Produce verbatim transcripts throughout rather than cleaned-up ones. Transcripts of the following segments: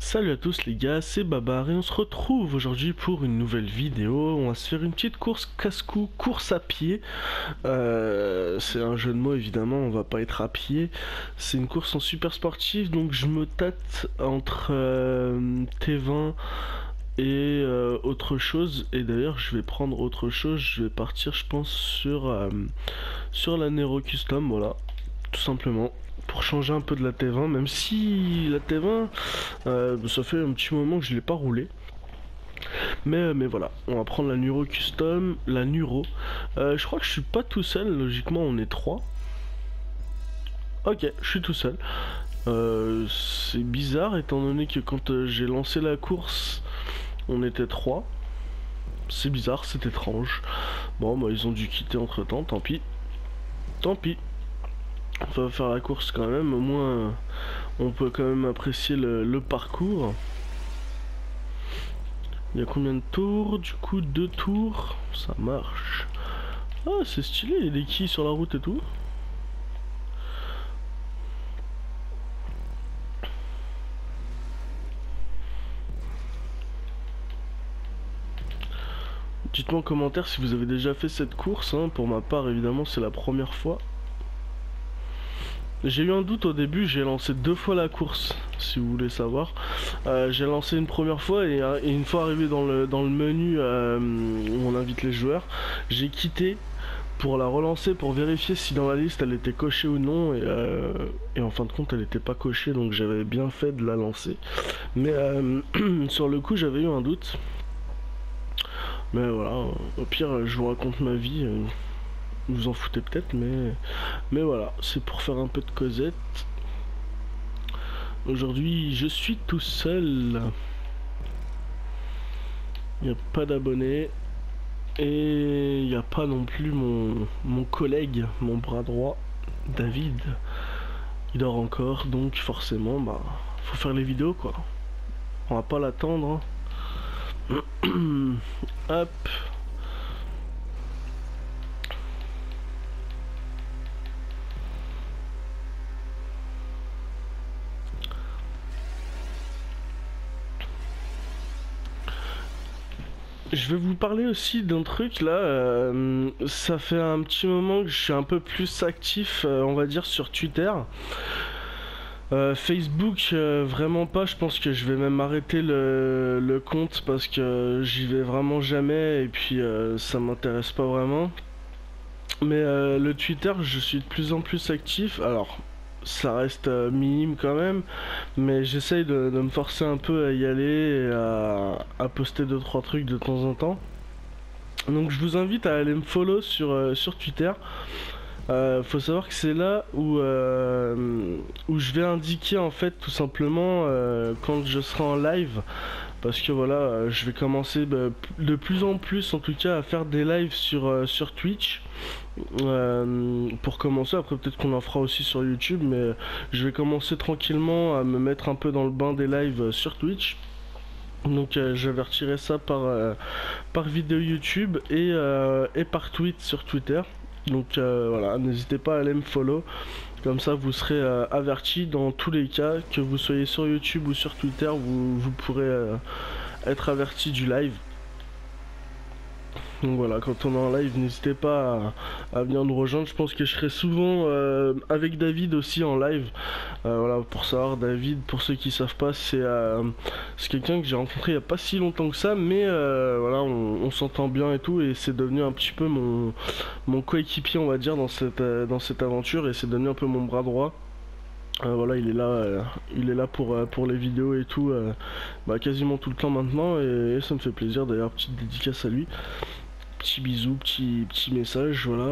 Salut à tous les gars, c'est Babar et on se retrouve aujourd'hui pour une nouvelle vidéo. On va se faire une petite course casse-cou, course à pied. Euh, c'est un jeu de mots évidemment, on va pas être à pied. C'est une course en super sportive, donc je me tâte entre euh, T vingt et euh, autre chose. Et d'ailleurs je vais prendre autre chose, je vais partir je pense sur, euh, sur la Nero Custom, voilà, tout simplement. Pour changer un peu de la T vingt, même si la T vingt, euh, ça fait un petit moment que je l'ai pas roulé. Mais, mais voilà, on va prendre la Nuro Custom, la Nuro. Euh, je crois que je suis pas tout seul, logiquement on est trois. Ok, je suis tout seul. Euh, c'est bizarre étant donné que quand euh, j'ai lancé la course, on était trois. C'est bizarre, c'est étrange. Bon, bah ils ont dû quitter entre temps, tant pis. Tant pis. On va faire la course quand même, au moins on peut quand même apprécier le, le parcours. Il y a combien de tours? Du coup deux tours, ça marche. Ah c'est stylé, il y a des quilles sur la route et tout. Dites-moi en commentaire si vous avez déjà fait cette course, hein. Pour ma part évidemment c'est la première fois. J'ai eu un doute au début, j'ai lancé deux fois la course, si vous voulez savoir. Euh, j'ai lancé une première fois et, et une fois arrivé dans le, dans le menu euh, où on invite les joueurs, j'ai quitté pour la relancer, pour vérifier si dans la liste elle était cochée ou non. Et, euh, et en fin de compte elle n'était pas cochée, donc j'avais bien fait de la lancer. Mais euh, sur le coup j'avais eu un doute. Mais voilà, au pire je vous raconte ma vie. Euh, Vous en foutez peut-être, mais mais voilà, c'est pour faire un peu de causette. Aujourd'hui, je suis tout seul. Il n'y a pas d'abonnés. Et il n'y a pas non plus mon, mon collègue, mon bras droit, David. Il dort encore, donc forcément, bah, faut faire les vidéos, quoi. On va pas l'attendre. Hein. Hop. Je vais vous parler aussi d'un truc là, euh, ça fait un petit moment que je suis un peu plus actif, euh, on va dire, sur Twitter. Euh, Facebook, euh, vraiment pas, je pense que je vais même arrêter le, le compte parce que j'y vais vraiment jamais et puis euh, ça m'intéresse pas vraiment. Mais euh, le Twitter, je suis de plus en plus actif, alors ça reste euh, minime quand même, mais j'essaye de, de me forcer un peu à y aller et à, à poster deux trois trucs de temps en temps. Donc je vous invite à aller me follow sur, euh, sur Twitter. Euh, faut savoir que c'est là où, euh, où je vais indiquer en fait tout simplement euh, quand je serai en live. Parce que voilà, euh, je vais commencer bah, de plus en plus en tout cas à faire des lives sur, euh, sur Twitch. Euh, pour commencer, après peut-être qu'on en fera aussi sur YouTube, mais je vais commencer tranquillement à me mettre un peu dans le bain des lives sur Twitch. Donc euh, j'avertirai ça par, euh, par vidéo YouTube et, euh, et par tweet sur Twitter. Donc euh, voilà, n'hésitez pas à aller me follow. Comme ça vous serez euh, averti dans tous les cas, que vous soyez sur YouTube ou sur Twitter, vous, vous pourrez euh, être averti du live. Donc voilà, quand on est en live, n'hésitez pas à, à venir nous rejoindre. Je pense que je serai souvent euh, avec David aussi en live. Euh, voilà, pour savoir, David, pour ceux qui savent pas, c'est euh, c'est quelqu'un que j'ai rencontré il y a pas si longtemps que ça, mais euh, voilà, on, on s'entend bien et tout, et c'est devenu un petit peu mon, mon coéquipier, on va dire, dans cette, euh, dans cette aventure, et c'est devenu un peu mon bras droit. Euh, voilà, il est là, euh, il est là pour, euh, pour les vidéos et tout, euh, bah, quasiment tout le temps maintenant, et, et ça me fait plaisir. D'ailleurs, petite dédicace à lui. Petit bisou, petit, petit message, voilà.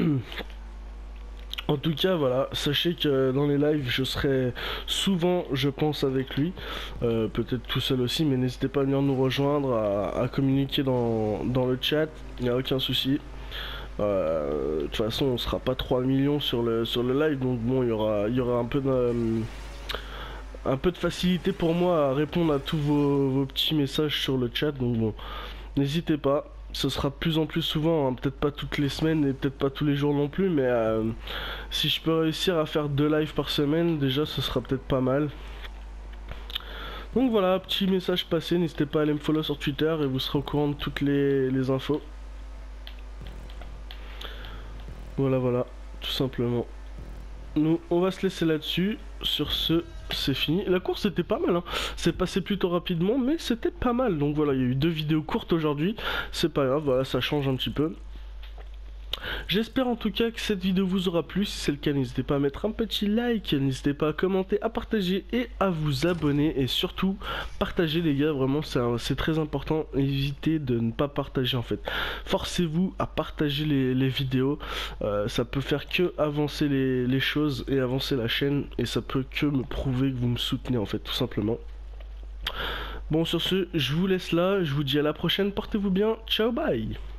En tout cas, voilà, sachez que dans les lives, je serai souvent, je pense, avec lui. Euh, Peut-être tout seul aussi, mais n'hésitez pas à venir nous rejoindre, à, à communiquer dans, dans le chat, il n'y a aucun souci. Euh, de toute façon, on sera pas trois millions sur le, sur le live, donc bon, il y aura, il y aura un peu de... Euh, un peu de facilité pour moi à répondre à tous vos, vos petits messages sur le chat, donc bon, n'hésitez pas. Ce sera de plus en plus souvent, hein. Peut-être pas toutes les semaines et peut-être pas tous les jours non plus, mais euh, si je peux réussir à faire deux lives par semaine, déjà ce sera peut-être pas mal. Donc voilà, petit message passé, n'hésitez pas à aller me follow sur Twitter et vous serez au courant de toutes les, les infos. Voilà, voilà, tout simplement. Nous, on va se laisser là-dessus. Sur ce, c'est fini. La course était pas mal, hein. C'est passé plutôt rapidement, mais c'était pas mal. Donc voilà, il y a eu deux vidéos courtes aujourd'hui. C'est pas grave, voilà, ça change un petit peu. J'espère en tout cas que cette vidéo vous aura plu. Si c'est le cas, n'hésitez pas à mettre un petit like, n'hésitez pas à commenter, à partager et à vous abonner. Et surtout, partagez les gars, vraiment c'est très important. Évitez de ne pas partager en fait. Forcez-vous à partager les, les vidéos. Euh, ça peut faire que avancer les, les choses et avancer la chaîne. Et ça peut que me prouver que vous me soutenez en fait, tout simplement. Bon, sur ce, je vous laisse là. Je vous dis à la prochaine. Portez-vous bien. Ciao, bye.